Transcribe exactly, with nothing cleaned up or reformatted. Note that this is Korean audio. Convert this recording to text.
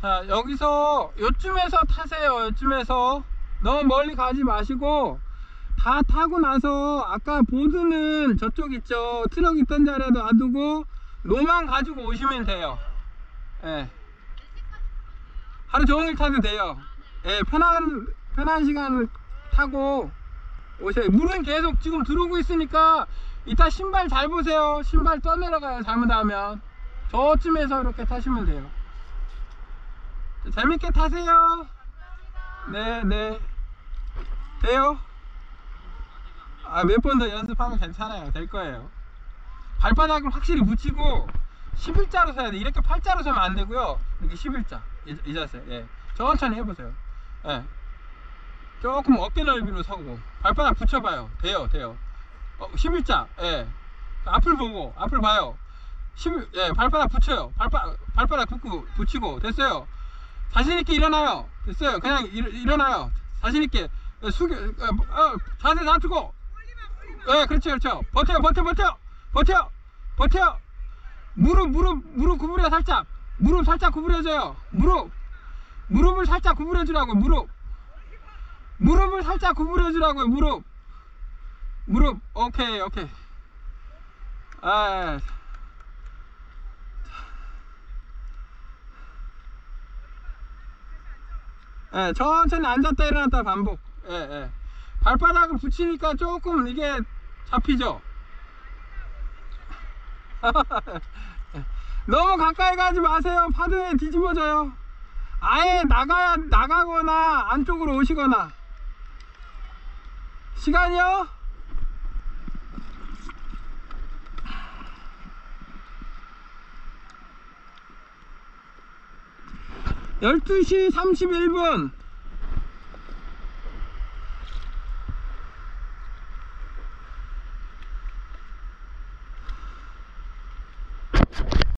자, 여기서 요쯤에서 타세요. 요쯤에서 너무 멀리 가지 마시고 다 타고 나서 아까 보드는 저쪽 있죠, 트럭 있던 자리에 놔두고 로만 가지고 오시면 돼요. 예. 하루 종일 타도 돼요. 예, 편한 편한 시간을 타고 오세요. 물은 계속 지금 들어오고 있으니까 이따 신발 잘 보세요. 신발 떠내려가요, 잘못하면. 저쯤에서 이렇게 타시면 돼요. 재밌게 타세요. 네, 네. 돼요? 아, 몇 번 더 연습하면 괜찮아요. 될 거예요. 발바닥을 확실히 붙이고 십일자로 서야 돼. 이렇게 팔자로 서면 안 되고요. 이렇게 십일자. 이, 이 자세. 예. 천천히 해보세요. 예. 조금 어깨 넓이로 서고 발바닥 붙여봐요. 돼요, 돼요. 어, 십일자. 예. 앞을 보고 앞을 봐요. 십일, 예, 발바닥 붙여요. 발바, 발바닥 붙고 붙이고 됐어요. 자신있게 일어나요. 됐어요. 그냥 일, 일어나요. 자신있게 숙여, 어, 어, 자세 낮추고. 예, 그렇죠, 그렇죠. 버텨요, 버텨, 버텨, 버텨, 버텨. 무릎, 무릎, 무릎 구부려 살짝. 무릎 살짝 구부려줘요. 무릎, 무릎을 살짝 구부려주라고. 무릎, 무릎을 살짝 구부려주라고요. 무릎, 무릎. 오케이, 오케이. 아. 예, 천천히 앉았다 일어났다 반복. 예, 예. 발바닥을 붙이니까 조금 이게 잡히죠. 너무 가까이 가지 마세요. 파도에 뒤집어져요. 아예 나가야 나가거나 안쪽으로 오시거나. 시간이요? 열두 시 삼십일 분.